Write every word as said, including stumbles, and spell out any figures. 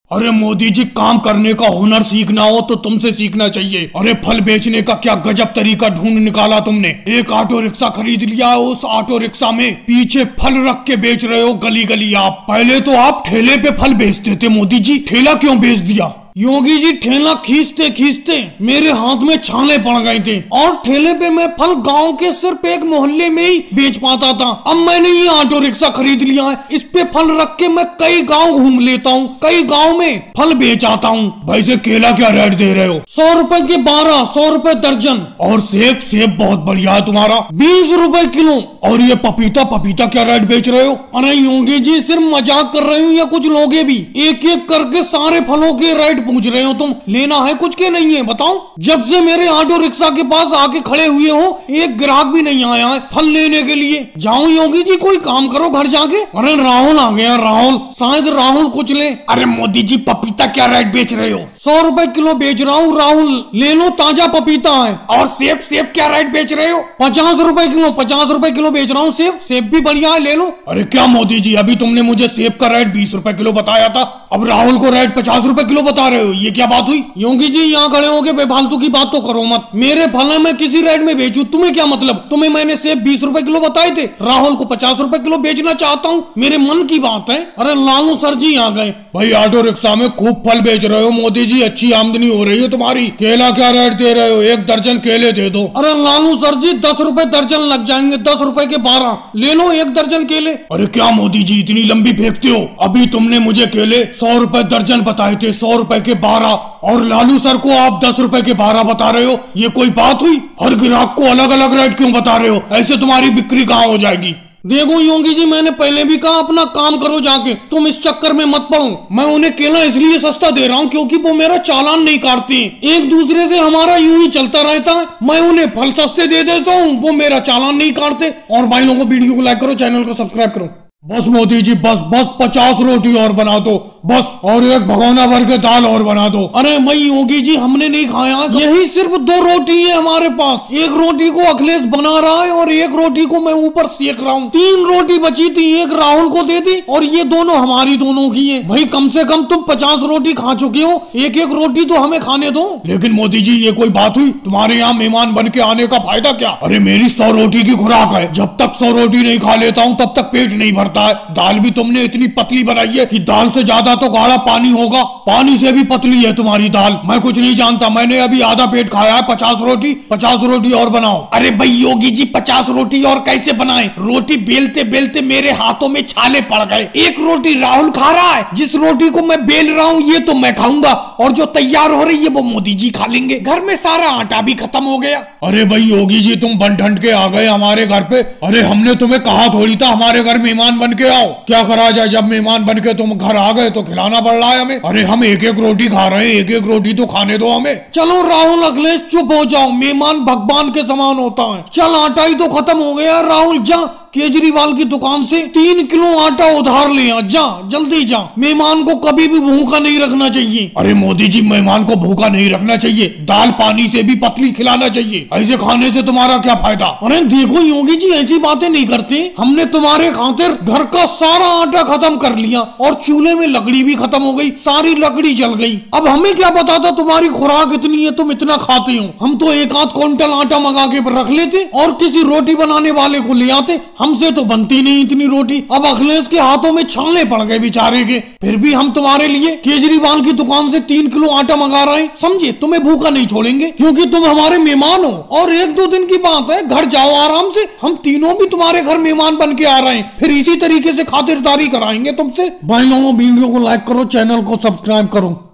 अरे मोदी जी, काम करने का हुनर सीखना हो तो तुमसे सीखना चाहिए। अरे फल बेचने का क्या गजब तरीका ढूंढ निकाला तुमने। एक ऑटो रिक्शा खरीद लिया, उस ऑटो रिक्शा में पीछे फल रख के बेच रहे हो गली गली। आप पहले तो आप ठेले पे फल बेचते थे मोदी जी, ठेला क्यों बेच दिया? योगी जी, ठेला खींचते खींचते मेरे हाथ में छाले पड़ गए थे और ठेले पे मैं फल गांव के सिर्फ एक मोहल्ले में ही बेच पाता था। अब मैंने ये ऑटो रिक्शा खरीद लिया है, इस पे फल रख के मैं कई गांव घूम लेता हूँ, कई गांव में फल बेच आता हूँ। भाई से केला क्या रेट दे रहे हो? सौ रुपए के बारह, सौ रुपए दर्जन। और सेब, सेब बहुत बढ़िया है तुम्हारा, बीस रुपए किलो। और ये पपीता, पपीता क्या रेट बेच रहे हो? अरे योगी जी, सिर्फ मजाक कर रहे हो या कुछ लोगे भी? एक एक करके सारे फलों के रेट पूछ रहे हो तुम। लेना है कुछ के नहीं है बताओ? जब से मेरे ऑटो रिक्शा के पास आके खड़े हुए हो, एक ग्राहक भी नहीं आया है फल लेने के लिए। जाओ योगी जी, कोई काम करो घर जाके। अरे राहुल आ गया, राहुल, शायद राहुल कुछ ले। अरे मोदी जी, पपीता क्या रेट बेच रहे हो? सौ रुपए किलो बेच रहा हूँ राहुल, ले लो, ताजा पपीता है। और सेब, सेब क्या रेट बेच रहे हो? पचास रुपए किलो, पचास रुपए किलो बेच रहा हूँ सेब, सेब भी बढ़िया है, ले लो। अरे क्या मोदी जी, अभी तुमने मुझे सेब का रेट बीस रुपए किलो बताया था, अब राहुल को रेट पचास रुपए किलो बता रहे हो, ये क्या बात हुई? योगी जी, यहाँ खड़े होके बेफालतू की बात तो करो मत। मेरे फल मैं किसी रेट में बेचूं, तुम्हें क्या मतलब? तुम्हें मैंने सेब बीस रुपए किलो बताए थे, राहुल को पचास रुपए किलो बेचना चाहता हूँ, मेरे मन की बात है। अरे लालू सर जी आ गए। भाई ऑटो रिक्शा में खूब फल बेच रहे हो मोदी जी, अच्छी आमदनी हो रही है तुम्हारी। केला क्या रेट दे रहे हो? एक दर्जन केले दे दो। अरे लालू सर जी, दस रुपए दर्जन लग जाएंगे, दस रुपए के बारह, ले लो एक दर्जन केले। अरे क्या मोदी जी, इतनी लंबी फेंकते हो? अभी तुमने मुझे केले सौ रुपए दर्जन बताए थे, सौ रुपए के बारह, और लालू सर को आप दस रुपए के बारह बता रहे हो, ये कोई बात हुई? हर ग्राहक को अलग अलग रेट क्यों बता रहे हो? ऐसे तुम्हारी बिक्री कहाँ हो जाएगी? देखो योगी जी, मैंने पहले भी कहा अपना काम करो जाके, तुम इस चक्कर में मत पड़ो। मैं उन्हें केला इसलिए सस्ता दे रहा हूँ क्योंकि वो मेरा चालान नहीं काटते, एक दूसरे से हमारा यूं ही चलता रहता है। मैं उन्हें फल सस्ते दे देता हूँ, वो मेरा चालान नहीं काटते। और भाई लोगों, वीडियो को लाइक करो, चैनल को सब्सक्राइब करो। बस मोदी जी, बस बस पचास रोटी और बना दो बस, और एक भगोना भर के दाल और बना दो। अरे मैं योगी जी, हमने नहीं खाया, यही सिर्फ दो रोटी है हमारे पास। एक रोटी को अखिलेश बना रहा है और एक रोटी को मैं ऊपर सेक रहा हूँ। तीन रोटी बची थी, एक राहुल को दे दी और ये दोनों हमारी दोनों की है। भाई कम से कम तुम पचास रोटी खा चुके हो, एक एक रोटी तो हमें खाने दो। लेकिन मोदी जी, ये कोई बात हुई? तुम्हारे यहाँ मेहमान बन के आने का फायदा क्या? अरे मेरी सौ रोटी की खुराक है, जब तक सौ रोटी नहीं खा लेता हूँ तब तक पेट नहीं भरता है। दाल भी तुमने इतनी पतली बनाई है कि दाल से ज्यादा तो गाढ़ा पानी होगा, पानी से भी पतली है तुम्हारी दाल। मैं कुछ नहीं जानता, मैंने अभी आधा पेट खाया है। पचास रोटी, पचास रोटी और बनाओ। अरे भाई योगी जी, पचास रोटी और कैसे बनाए? रोटी बेलते बेलते मेरे हाथों में छाले पड़ गए। एक रोटी राहुल खा रहा है, जिस रोटी को मैं बेल रहा हूँ ये तो मैं खाऊंगा, और जो तैयार हो रही है वो मोदी जी खा लेंगे। घर में सारा आटा भी खत्म हो गया। अरे भाई योगी जी, तुम बन ठंड के आ गए हमारे घर पे। अरे हमने तुम्हें कहा थोड़ी था हमारे घर मेहमान बन के आओ। क्या करा जाए, जब मेहमान बन के तुम घर आ गए तो खिलाना पड़ रहा है हमें। अरे हम एक एक रोटी खा रहे हैं, एक एक रोटी तो खाने दो हमें। चलो राहुल, अखिलेश चुप हो जाओ, मेहमान भगवान के समान होता है। चल, आटा ही तो खत्म हो गया। राहुल जा, केजरीवाल की दुकान से तीन किलो आटा उधार ले आ, जा जल्दी जा। मेहमान को कभी भी भूखा नहीं रखना चाहिए। अरे मोदी जी, मेहमान को भूखा नहीं रखना चाहिए, दाल पानी से भी पतली खिलाना चाहिए। ऐसे खाने से तुम्हारा क्या फायदा? अरे देखो योगी जी, ऐसी बातें नहीं करते। हमने तुम्हारे खातिर घर का सारा आटा खत्म कर लिया और चूल्हे में लकड़ी भी खत्म हो गई, सारी लकड़ी जल गई। अब हमें क्या पता था तुम्हारी खुराक इतनी है, तुम इतना खाते हो। हम तो एक आध क्विंटल आटा मंगा के रख लेते और किसी रोटी बनाने वाले को ले आते, हमसे तो बनती नहीं इतनी रोटी। अब अखिलेश के हाथों में छाले पड़ गए बेचारे के, फिर भी हम तुम्हारे लिए केजरीवाल की दुकान से तीन किलो आटा मंगा रहे हैं। समझे, तुम्हें भूखा नहीं छोड़ेंगे क्योंकि तुम हमारे मेहमान हो। और एक दो दिन की बात है, घर जाओ आराम से, हम तीनों भी तुम्हारे घर मेहमान बन के आ रहे हैं, फिर इसी तरीके से खातिरदारी कराएंगे तुमसे। भाई लोगों, वीडियो को लाइक करो, चैनल को सब्सक्राइब करो।